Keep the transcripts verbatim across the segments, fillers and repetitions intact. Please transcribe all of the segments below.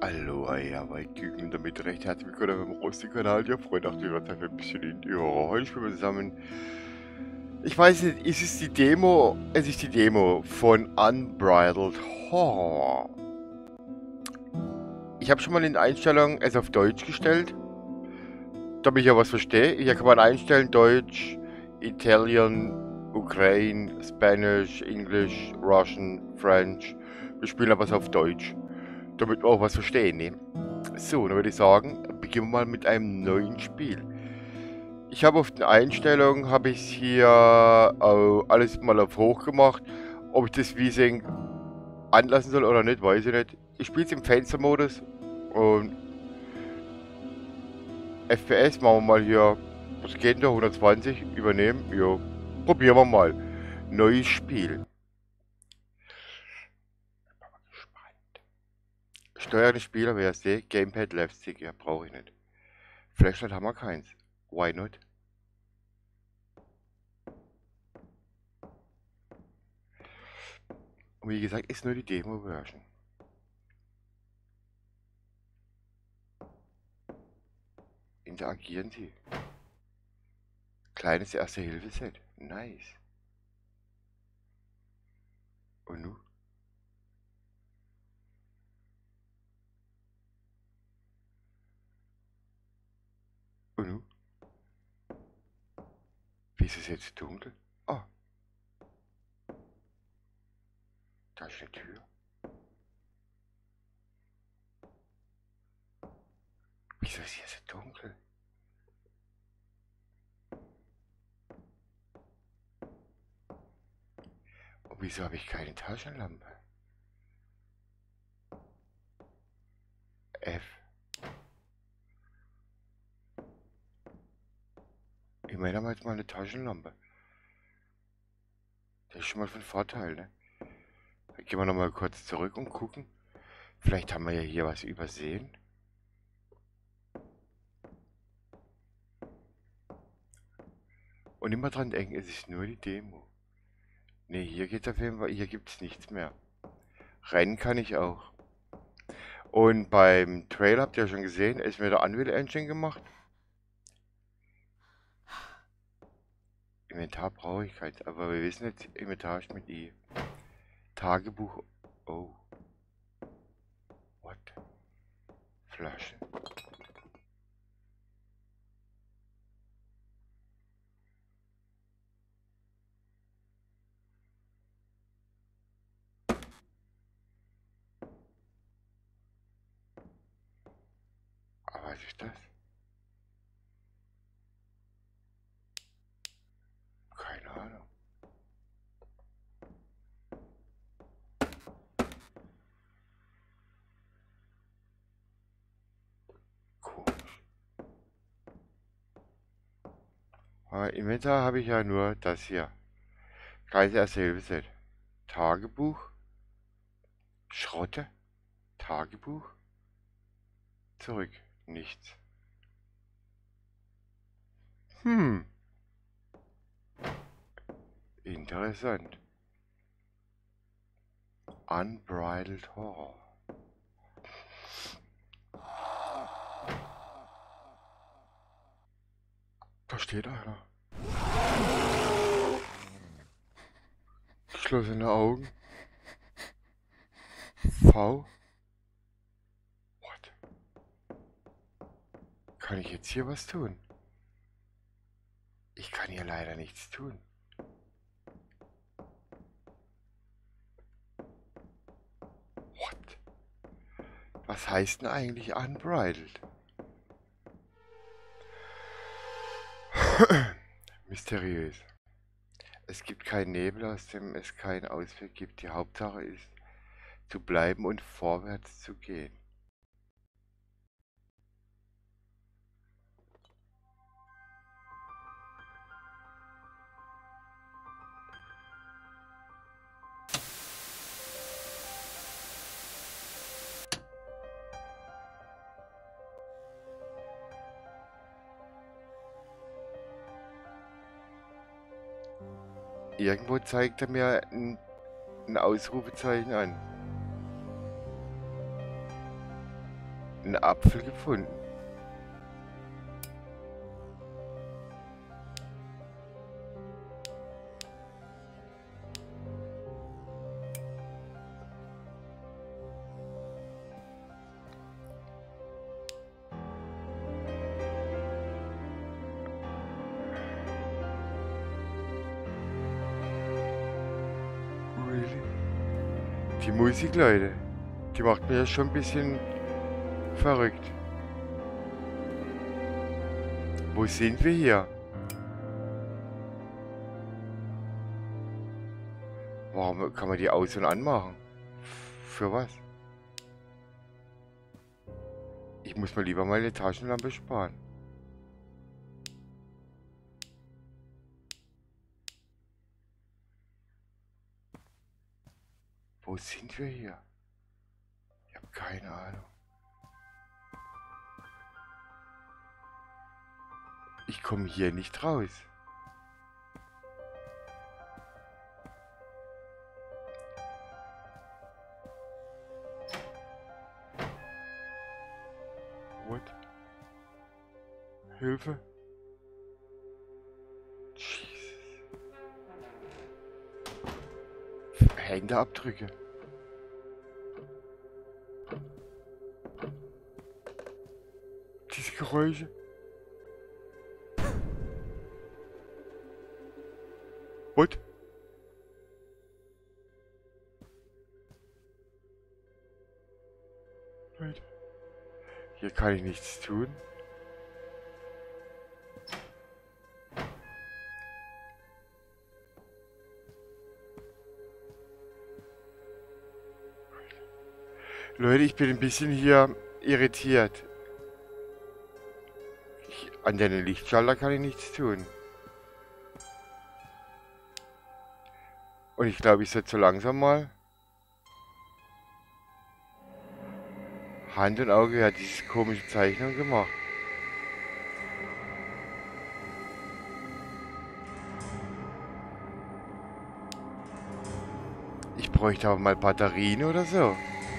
Aloha, ja, Küken und damit recht herzlich willkommen beim Rosti-Kanal. Ja, Freunde, nach ihrer Zeit ein bisschen in die Horror. Heute spielen wir zusammen. Ich weiß nicht, ist es die Demo? Es ist die Demo von Unbridled Horror. Ich habe schon mal in Einstellungen es auf Deutsch gestellt, damit ich ja was verstehe. Hier kann man einstellen: Deutsch, Italian, Ukraine, Spanish, English, Russian, French. Wir spielen aber es auf Deutsch, damit wir auch was verstehen, ne? So, dann würde ich sagen, beginnen wir mal mit einem neuen Spiel. Ich habe auf den Einstellungen, habe ich hier äh, alles mal auf hoch gemacht. Ob ich das VSync anlassen soll oder nicht, weiß ich nicht. Ich spiele es im Fenstermodus und F P S machen wir mal hier, was geht denn da, hundertzwanzig, übernehmen, jo, probieren wir mal. Neues Spiel. Steuern Spieler, wer es sieht, Gamepad, Left Stick, ja, brauche ich nicht. Flashlight haben wir keins. Why not? Und wie gesagt, ist nur die Demo-Version. Interagieren Sie. Kleines Erste-Hilfe-Set. Nice. Und nu? Und nu? Wie ist es jetzt dunkel? Oh. Da ist eine Tür. Wieso ist hier so dunkel? Und wieso habe ich keine Taschenlampe? F. Immerhin haben wir jetzt mal eine Taschenlampe. Das ist schon mal von Vorteil, ne? Dann gehen wir nochmal kurz zurück und gucken. Vielleicht haben wir ja hier was übersehen. Und immer dran denken, es ist nur die Demo. Ne, hier geht's auf jeden Fall, hier gibt's nichts mehr. Rennen kann ich auch. Und beim Trailer habt ihr ja schon gesehen, ist mir der Unreal Engine gemacht. Inventar brauche ich keins, aber wir wissen jetzt, Inventar ist mit I. Tagebuch. Oh. What? Flasche. Aber was ist das? Keine Ahnung. Komisch. Aber Inventar habe ich ja nur das hier. Kleines Erste-Hilfe-Set. Tagebuch. Schrotte. Tagebuch. Zurück. Nichts. Hm. Interessant. Unbridled Horror. Da steht einer. Geschlossene Augen. V. What? Kann ich jetzt hier was tun? Ich kann hier leider nichts tun. What? Was heißt denn eigentlich unbridled? Mysteriös. Es gibt keinen Nebel, aus dem es keinen Ausweg gibt. Die Hauptsache ist, zu bleiben und vorwärts zu gehen. Irgendwo zeigt er mir ein, ein Ausrufezeichen an. einen Apfel gefunden. Die Musik, Leute, die macht mir ja schon ein bisschen verrückt. Wo sind wir hier? Warum kann man die aus- und anmachen? Für was? Ich muss mal lieber meine Taschenlampe sparen. Wo sind wir hier? Ich habe keine Ahnung. Ich komme hier nicht raus. What? Hilfe? Jesus. Händeabdrücke. Diese Geräusche. What? Leute. Hier kann ich nichts tun. Leute, ich bin ein bisschen hier irritiert. Ich, an den Lichtschalter kann ich nichts tun. Und ich glaube, ich sollte so langsam mal... Hand und Auge hat diese komische Zeichnung gemacht. Ich bräuchte auch mal Batterien oder so.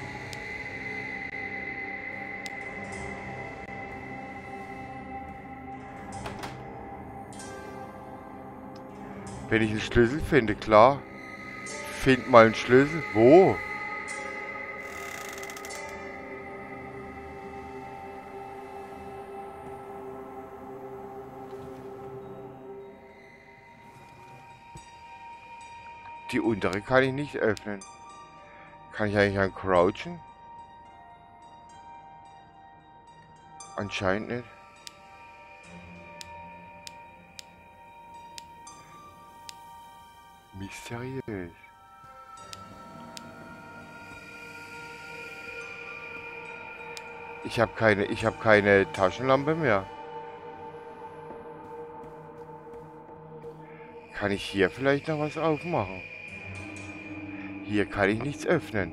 Wenn ich einen Schlüssel finde, klar. Find mal einen Schlüssel. Wo? Die untere kann ich nicht öffnen. Kann ich eigentlich an crouchen? Anscheinend nicht. Mysteriös. Ich habe keine, ich habe keine Taschenlampe mehr. Kann ich hier vielleicht noch was aufmachen? Hier kann ich nichts öffnen.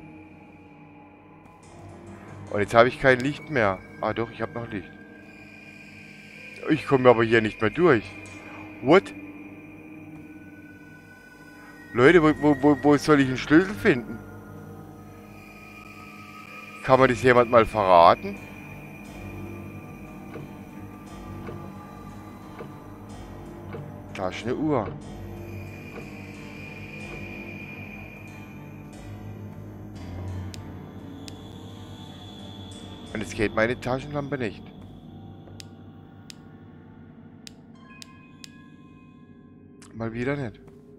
Und jetzt habe ich kein Licht mehr. Ah doch, ich habe noch Licht. Ich komme aber hier nicht mehr durch. What? Leute, wo, wo, wo, wo soll ich einen Schlüssel finden? Kann mir das jemand mal verraten? Da ist eine Uhr. Und jetzt geht meine Taschenlampe nicht. Mal wieder nicht.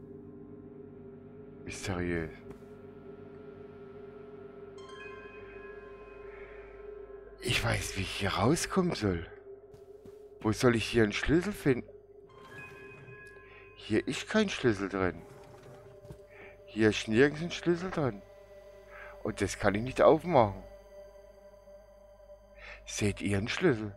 Mysteriös. Ich weiß, wie ich hier rauskommen soll. Wo soll ich hier einen Schlüssel finden? Hier ist kein Schlüssel drin. Hier ist nirgends ein Schlüssel drin. Und das kann ich nicht aufmachen. Seht ihr einen Schlüssel?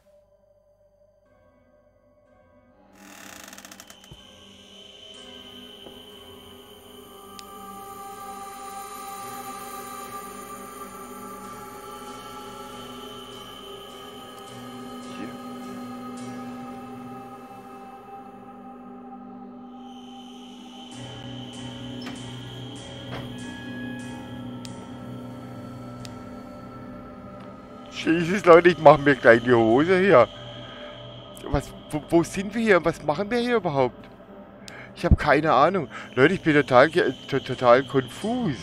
Hier. Jesus, Leute, ich mache mir gleich die Hose hier. Was, wo, wo sind wir hier und was machen wir hier überhaupt? Ich habe keine Ahnung. Leute, ich bin total, total konfus.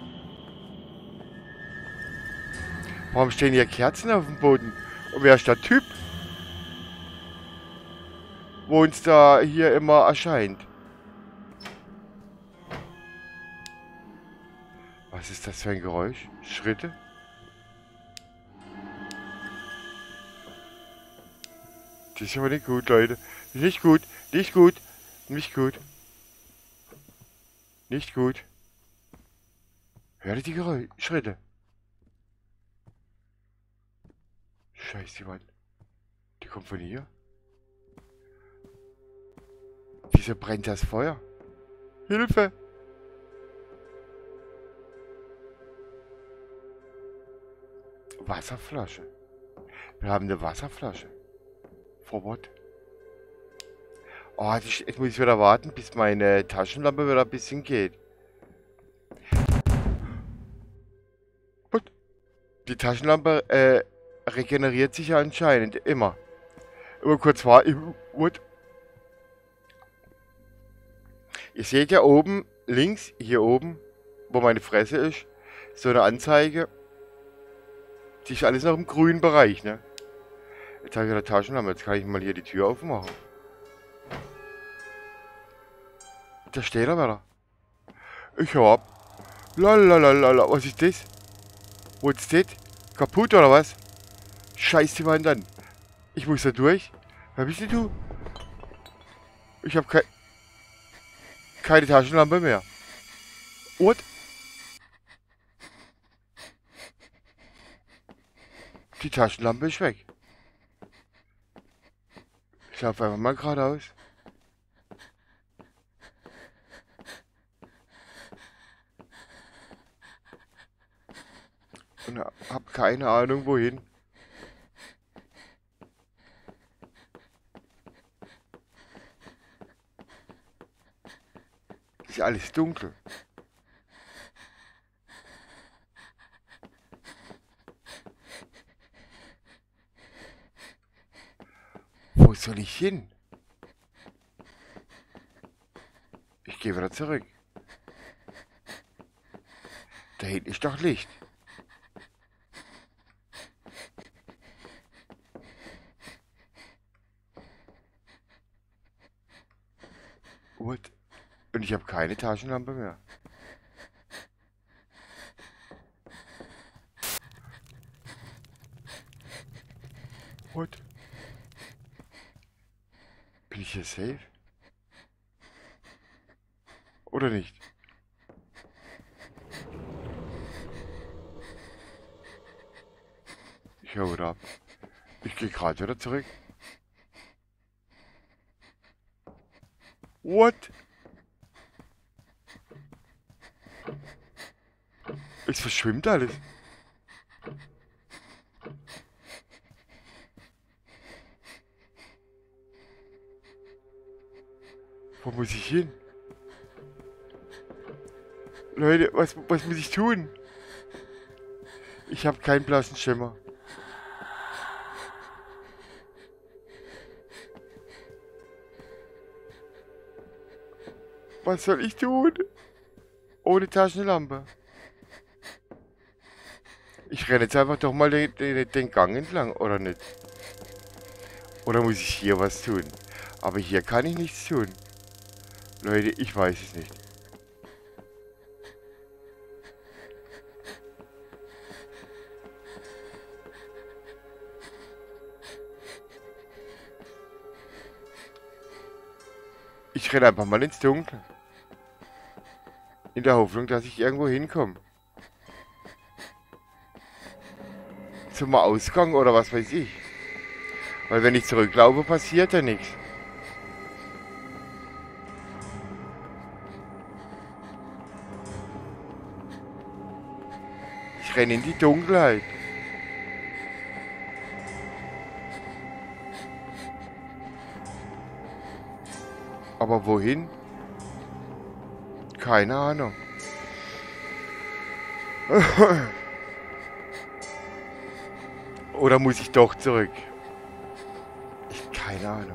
Warum stehen hier Kerzen auf dem Boden? Und wer ist der Typ? Wo uns da hier immer erscheint. Was ist das für ein Geräusch? Schritte? Das ist aber nicht gut, Leute. Nicht gut, nicht gut, nicht gut. Nicht gut. Hört ihr die Geräusche? Schritte? Scheiße, die Wand. Die kommt von hier. Wieso brennt das Feuer? Hilfe! Wasserflasche. Wir haben eine Wasserflasche. Forward. Oh, jetzt muss ich wieder warten, bis meine Taschenlampe wieder ein bisschen geht. What? Die Taschenlampe äh, regeneriert sich ja anscheinend immer. Immer kurz warten. What? Ihr seht ja oben, links, hier oben, wo meine Fresse ist, so eine Anzeige. Die ist alles noch im grünen Bereich, ne? Jetzt habe ich eine Taschenlampe, jetzt kann ich mal hier die Tür aufmachen. Da steht er wieder. Ich hab. Lalalala, was ist das? Wo ist das? Kaputt oder was? Scheiß die Wand an. Ich muss da durch. Wer bist denn du? Ich hab kein... keine Taschenlampe mehr. What? Die Taschenlampe ist weg. Ich laufe einfach mal geradeaus. Und hab keine Ahnung wohin. Ist alles dunkel. Wo soll ich hin? Ich gehe wieder zurück. Da hinten ist doch Licht. What? Und ich habe keine Taschenlampe mehr. What? Bin ich hier safe? Oder nicht? Ich hau wieder ab. Ich gehe gerade wieder zurück. What? Es verschwimmt alles. Wo muss ich hin? Leute, was, was muss ich tun? Ich habe keinen blassen Schimmer. Was soll ich tun? Ohne Taschenlampe. Ich renne jetzt einfach doch mal den, den, den Gang entlang, oder nicht? Oder muss ich hier was tun? Aber hier kann ich nichts tun. Leute, ich weiß es nicht. Ich renne einfach mal ins Dunkel. In der Hoffnung, dass ich irgendwo hinkomme. Zum Ausgang oder was weiß ich. Weil wenn ich zurücklaufe, passiert ja nichts. Ich renne in die Dunkelheit. Aber wohin? Keine Ahnung. Oder muss ich doch zurück? Ich, keine Ahnung.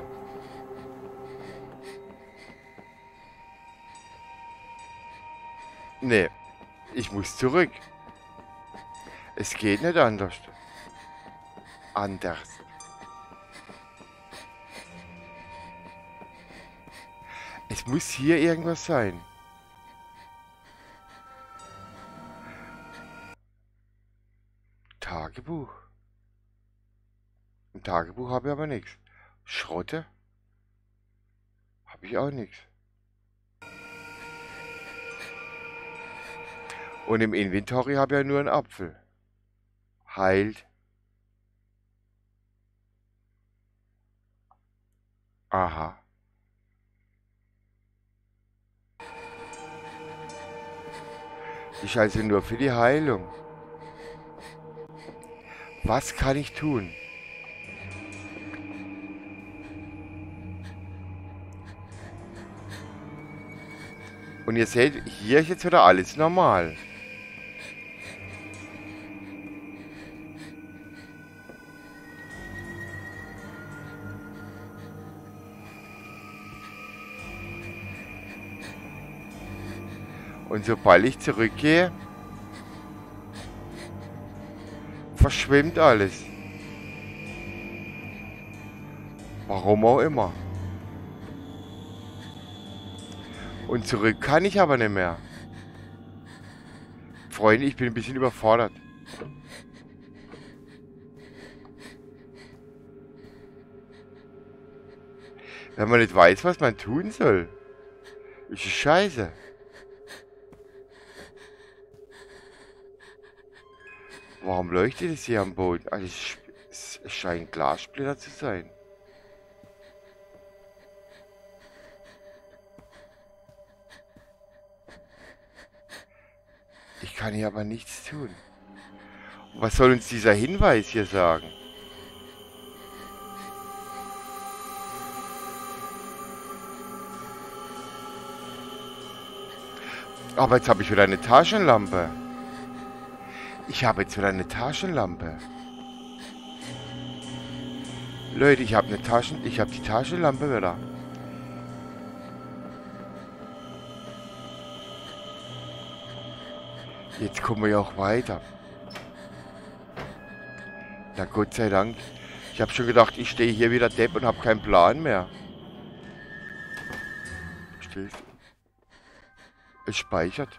Nee, ich muss zurück. Es geht nicht anders. Anders. Es muss hier irgendwas sein. Tagebuch. Im Tagebuch habe ich aber nichts. Schrotte? Habe ich auch nichts. Und im Inventory habe ich ja nur einen Apfel. Heilt. Aha. Ist also nur für die Heilung. Was kann ich tun? Und ihr seht, hier ist jetzt wieder alles normal. Und sobald ich zurückgehe, verschwimmt alles. Warum auch immer. Und zurück kann ich aber nicht mehr. Freunde, ich bin ein bisschen überfordert. Wenn man nicht weiß, was man tun soll, ist es scheiße. Warum leuchtet es hier am Boden? Also es, es scheint Glassplitter zu sein. Ich kann hier aber nichts tun. Was soll uns dieser Hinweis hier sagen? Aber jetzt habe ich wieder eine Taschenlampe. Ich habe jetzt wieder eine Taschenlampe. Leute, ich habe eine Taschen... Ich habe die Taschenlampe wieder. Jetzt kommen wir ja auch weiter. Na Gott sei Dank. Ich habe schon gedacht, ich stehe hier wieder Depp und habe keinen Plan mehr. Verstehst du? Es speichert.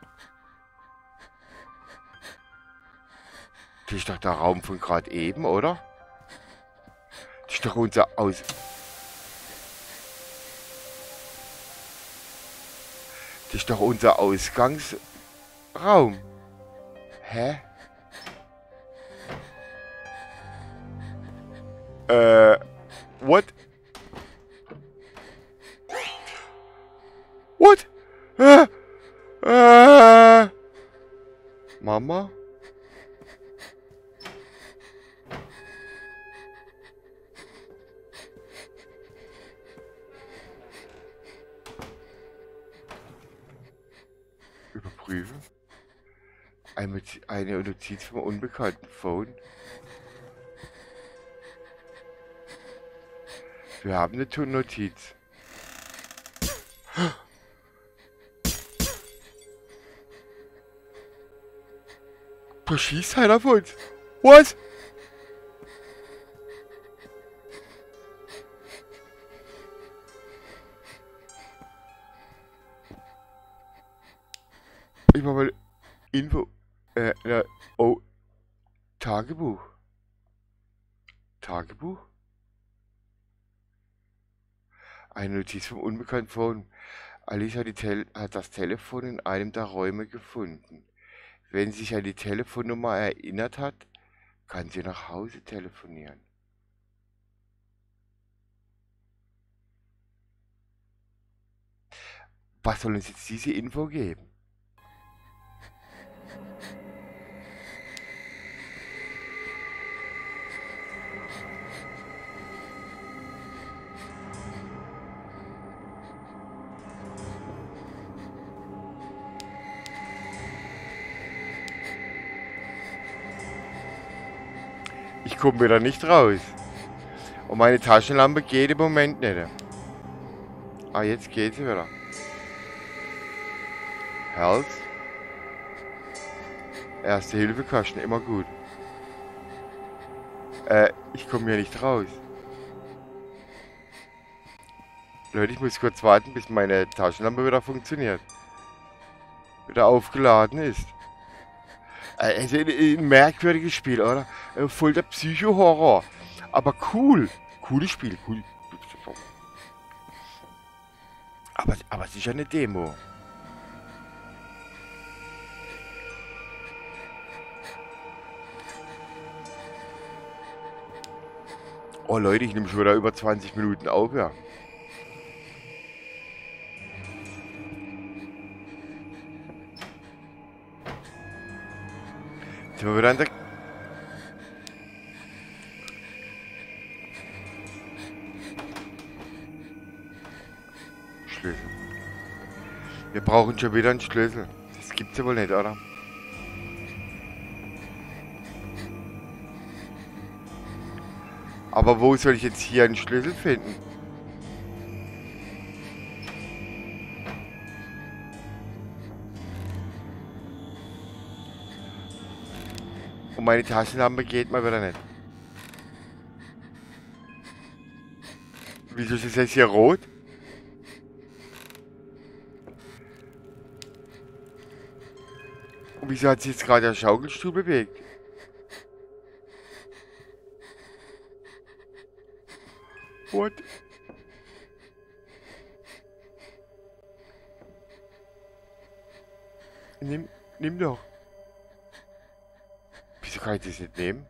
Das ist doch der Raum von gerade eben, oder? Das ist doch unser Aus... Das ist doch unser Ausgangsraum. Hä? Äh... What? What? Äh... Äh... Mama? Überprüfen. Eine, eine Notiz vom unbekannten Phone. Wir haben eine Notiz. Da schießt einer auf uns. Was? Ich mach mal Info. Äh, ja. Oh. Tagebuch. Tagebuch? Eine Notiz vom unbekannten Phone. Alice hat, die Tel hat das Telefon in einem der Räume gefunden. Wenn sie sich an die Telefonnummer erinnert hat, kann sie nach Hause telefonieren. Was soll uns jetzt diese Info geben? Ich ich komme wieder nicht raus. Und meine Taschenlampe geht im Moment nicht. Ah, jetzt geht sie wieder. Herz. Erste Hilfekasten, immer gut. Äh, ich komme hier nicht raus. Leute, ich muss kurz warten, bis meine Taschenlampe wieder funktioniert. Wieder aufgeladen ist. Äh, also ein, ein merkwürdiges Spiel, oder? Äh, voll der Psycho-Horror. Aber cool. Cooles Spiel. Cool. Aber, aber sicher eine Demo. Oh Leute, ich nehme schon wieder über zwanzig Minuten auf, ja. Jetzt sind wir wieder an der... Schlüssel. Wir brauchen schon wieder einen Schlüssel. Das gibt's ja wohl nicht, oder? Aber wo soll ich jetzt hier einen Schlüssel finden? Und meine Taschenlampe geht mal wieder nicht. Wieso ist das jetzt hier rot? Und wieso hat sich jetzt gerade der Schaukelstuhl bewegt? What? Nimm, nimm doch. Wieso kann ich das nicht nehmen?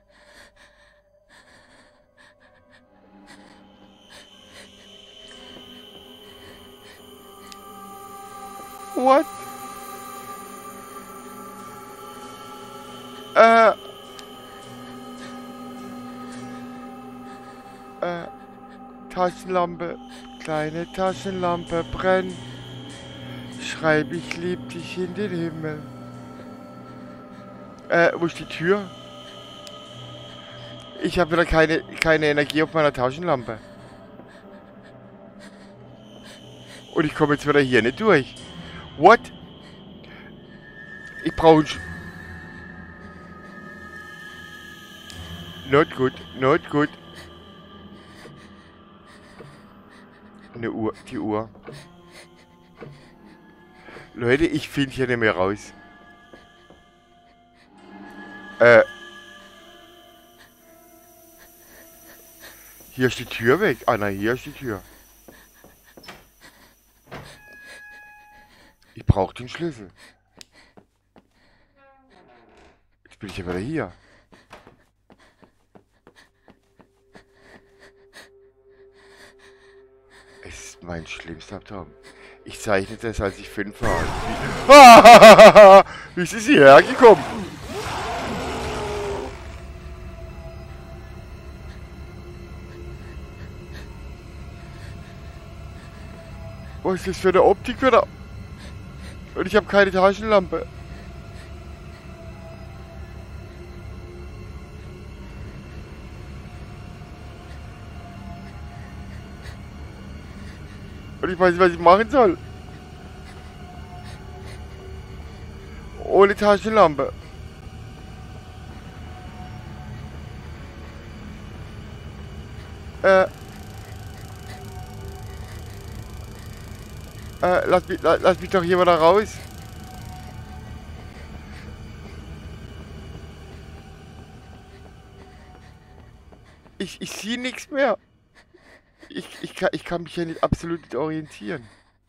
What? Äh. Äh. Taschenlampe. Kleine Taschenlampe brennt. Schreib, ich lieb dich in den Himmel. Äh, wo ist die Tür? Ich habe wieder keine, keine Energie auf meiner Taschenlampe. Und ich komme jetzt wieder hier nicht durch. What? Ich brauche einen Sch... Not good, not good. Eine Uhr, die Uhr. Leute, ich finde hier nicht mehr raus. Äh. Hier ist die Tür weg. Ah, nein, hier ist die Tür. Ich brauche den Schlüssel. Jetzt bin ich ja wieder hier. Es ist mein schlimmster Traum. Ich zeichne das, als ich fünf war. Wie ist es hierher gekommen? Was ist das für eine Optik wieder? Und ich habe keine Taschenlampe. Und ich weiß nicht, was ich machen soll. Ohne Taschenlampe. Äh. Äh, lass mich, lass, lass mich doch hier wieder raus. Ich, ich sehe nichts mehr. Ich, ich, kann, ich kann mich ja nicht absolut nicht orientieren.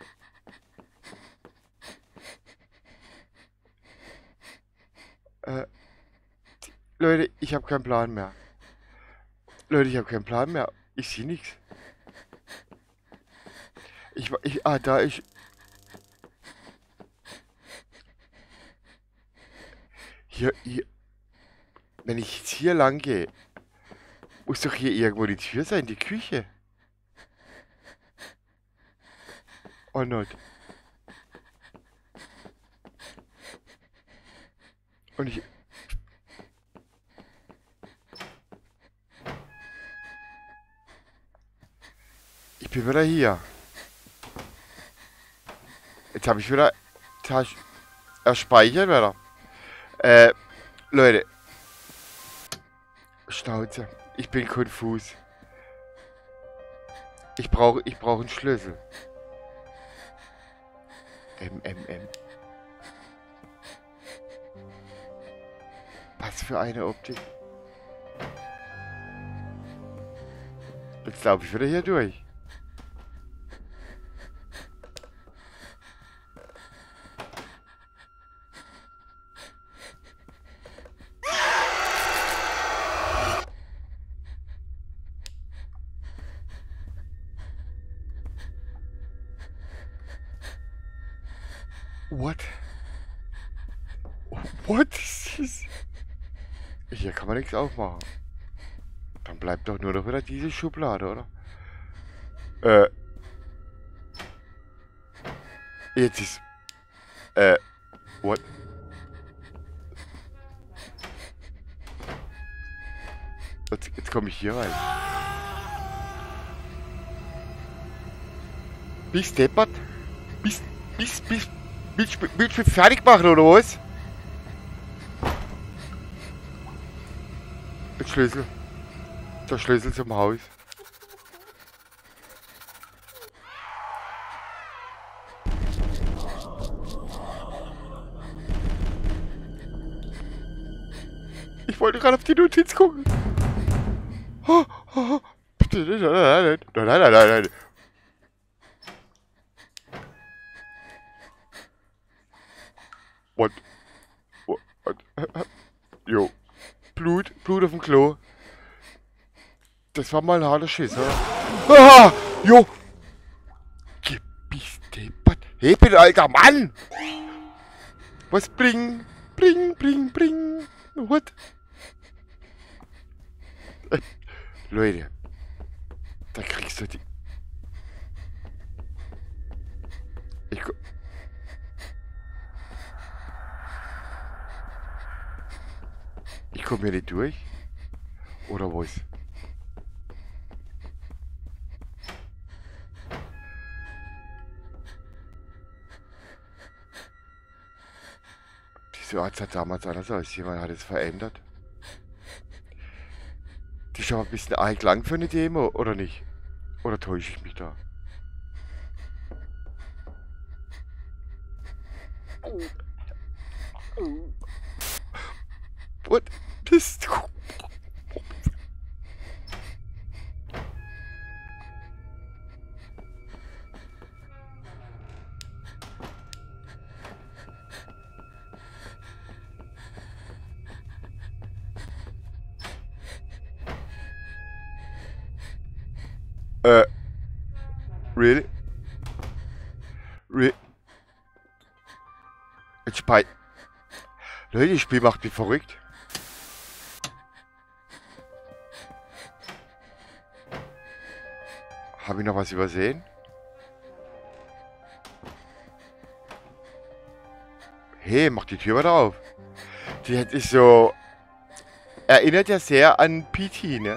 Äh, Leute, ich habe keinen Plan mehr. Leute, ich habe keinen Plan mehr. Ich sehe nichts. Ich, ich, ah, da ist... Hier, hier... Wenn ich jetzt hier lang gehe, muss doch hier irgendwo die Tür sein, die Küche. Oh not. Und ich... bin wieder hier. Jetzt habe ich wieder Tasch erspeichert wieder. Äh, Leute. Schnauze. Ich bin konfus. Ich brauche ich brauche einen Schlüssel. M, M, M. Was für eine Optik. Jetzt laufe ich wieder hier durch. What? What is this? Hier kann man nichts aufmachen. Dann bleibt doch nur noch wieder diese Schublade, oder? Äh. Jetzt ist... Äh. What? Jetzt, jetzt komme ich hier rein. Bist deppert? Bist... Bist... Bist... Willst du willst du mich fertig machen, oder was? Der Schlüssel. Der Schlüssel zum Haus. Ich wollte gerade auf die Notiz gucken. Oh, oh, oh. Nein, nein, nein, nein, nein, nein. What? What? What? Jo. Blut, Blut auf dem Klo. Das war mal ein harter Schiss, oder? Ah! Jo! Gebiss deppert. Hey, bitte, alter Mann! Was bring? Bring, bring, bring. What? Äh, Leute. Da kriegst du die... Ich... Ich komme hier nicht durch. Oder was? Diese Art sah damals anders aus. Jemand hat es verändert. Die ist aber ein bisschen arg lang für eine Demo, oder nicht? Oder täusche ich mich da? What? Das... Äh... Really? Really? Jetzt spei... Leute, das Spiel macht mich verrückt. Habe ich noch was übersehen? Hey, mach die Tür wieder auf. Die ist so... Erinnert ja sehr an P T, ne?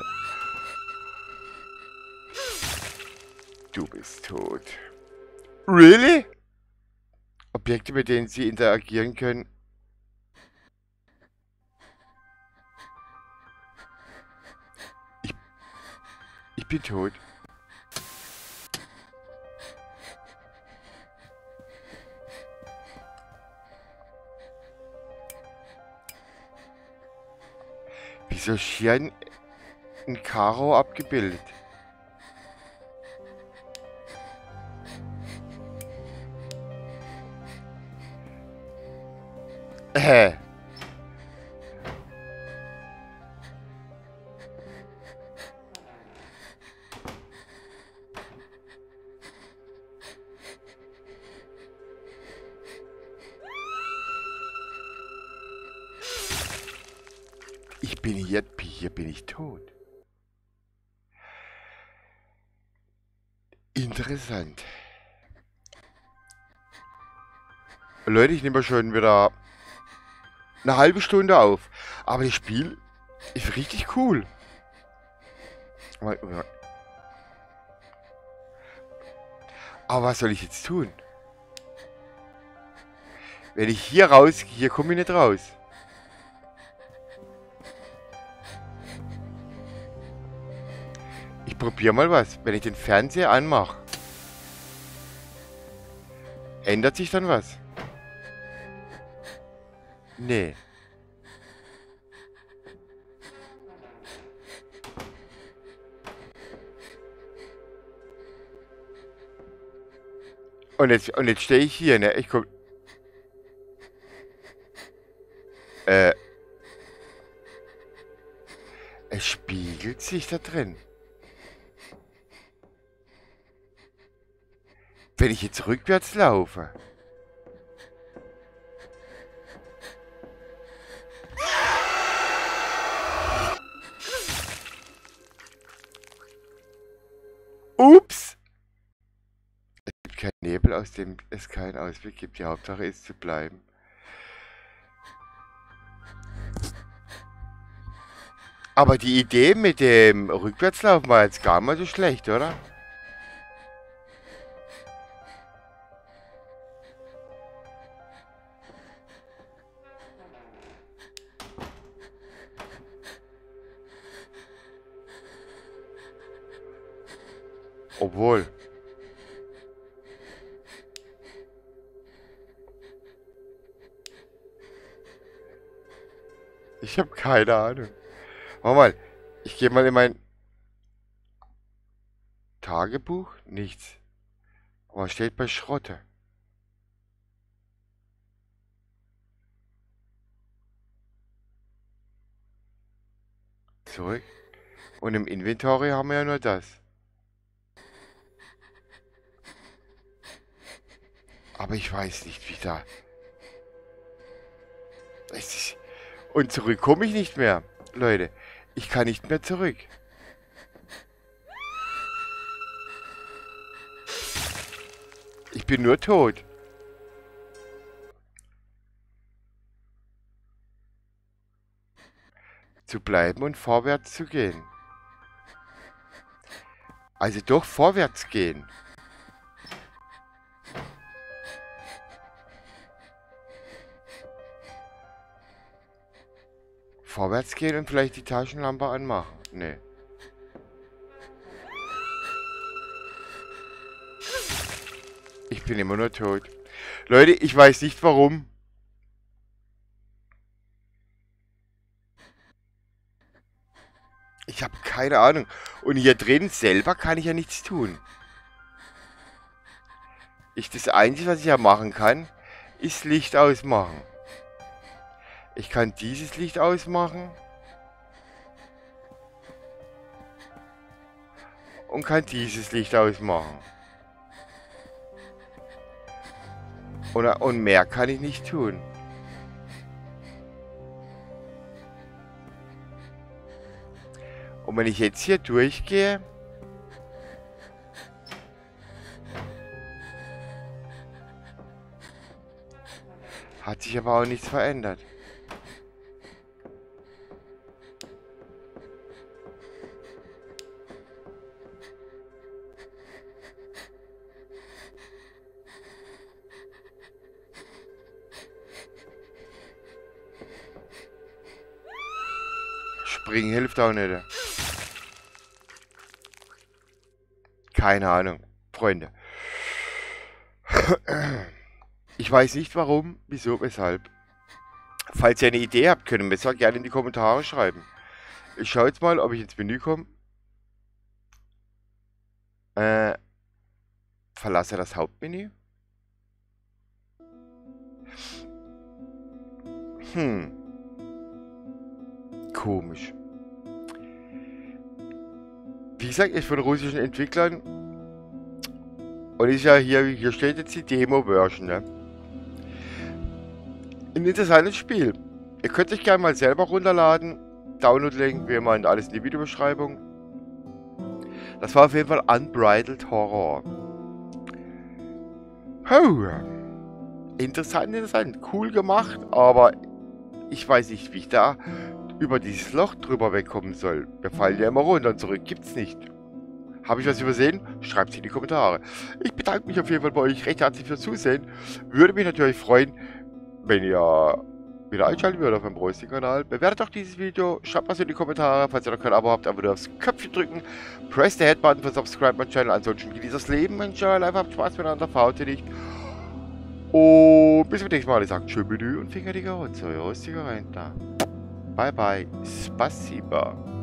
Du bist tot. Really? Objekte, mit denen sie interagieren können. Ich... Ich bin tot. Wieso ist hier ein, ein Karo abgebildet? Äh. Ich bin hier, hier bin ich tot. Interessant. Leute, ich nehme schon wieder eine halbe Stunde auf. Aber das Spiel ist richtig cool. Aber was soll ich jetzt tun? Wenn ich hier raus... Hier komme ich nicht raus. Ich probiere mal was. Wenn ich den Fernseher anmache, ändert sich dann was? Nee. Und jetzt, und jetzt stehe ich hier, ne? Ich guck... Äh... Es spiegelt sich da drin. Wenn ich jetzt rückwärts laufe. Ups! Es gibt keinen Nebel, aus dem es keinen Ausweg gibt. Die Hauptsache ist zu bleiben. Aber die Idee mit dem Rückwärtslaufen war jetzt gar mal so schlecht, oder? Obwohl. Ich habe keine Ahnung. Warte mal. Ich gehe mal in mein Tagebuch. Nichts. Was steht bei Schrotte? Zurück. Und im Inventory haben wir ja nur das. Aber ich weiß nicht, wie da... Es ist... Und zurück komme ich nicht mehr. Leute, ich kann nicht mehr zurück. Ich bin nur tot. Zu bleiben und vorwärts zu gehen. Also doch vorwärts gehen. Vorwärts gehen und vielleicht die Taschenlampe anmachen. Nee. Ich bin immer nur tot. Leute, ich weiß nicht warum. Ich habe keine Ahnung. Und hier drin selber kann ich ja nichts tun. Ich, das Einzige, was ich ja machen kann, ist Licht ausmachen. Ich kann dieses Licht ausmachen. Und kann dieses Licht ausmachen. Und, und mehr kann ich nicht tun. Und wenn ich jetzt hier durchgehe... Hat sich aber auch nichts verändert. Springen hilft auch nicht. Keine Ahnung, Freunde. Ich weiß nicht warum, wieso, weshalb. Falls ihr eine Idee habt, können wir es auch gerne in die Kommentare schreiben. Ich schaue jetzt mal, ob ich ins Menü komme. Äh, verlasse das Hauptmenü. Hm. Komisch. Wie gesagt, ist von russischen Entwicklern. Und ist ja hier, hier steht jetzt die Demo-Version, ne? Ein interessantes Spiel. Ihr könnt euch gerne mal selber runterladen. Download-Link, wie immer, und alles in die Videobeschreibung. Das war auf jeden Fall Unbridled Horror. Oh. Interessant, interessant. Cool gemacht, aber ich weiß nicht, wie ich da über dieses Loch drüber wegkommen soll. Wir fallen ja immer runter und zurück gibt's nicht. Habe ich was übersehen? Schreibt es in die Kommentare. Ich bedanke mich auf jeden Fall bei euch recht herzlich fürs Zusehen. Würde mich natürlich freuen, wenn ihr wieder einschalten würdet auf meinem Bräusti-Kanal. Bewertet auch dieses Video, schreibt was in die Kommentare. Falls ihr noch kein Abo habt, dann würde aufs Köpfchen drücken. Press the Head-Button für Subscribe mein Channel. Ansonsten genießt das Leben, enjoy life, habt Spaß miteinander, verhaut nicht. Und bis zum nächsten Mal. Ich sage tschüss und Finger die Gaut. So, euer Rostiger rein da. Bye bye. Spasiba.